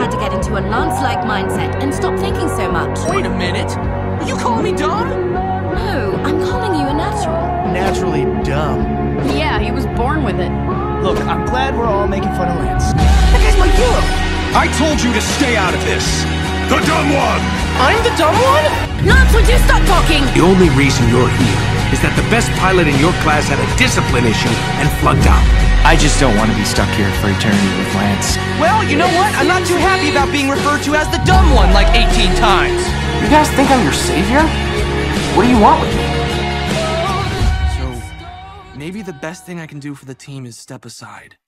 had to get into a Lance-like mindset and stop thinking so much. Wait a minute. Are you calling me dumb? No, I'm calling you a natural. Naturally dumb. Yeah, he was born with it. Look, I'm glad we're all making fun of Lance. That guy's my hero. I told you to stay out of this. The dumb one! I'm the dumb one? Lance, would you stop talking? The only reason you're here is that the best pilot in your class had a discipline issue and flunked out. I just don't want to be stuck here for eternity with Lance. Well, you know what? I'm not too happy about being referred to as the dumb one like 18 times. You guys think I'm your savior? What do you want with me? So, maybe the best thing I can do for the team is step aside.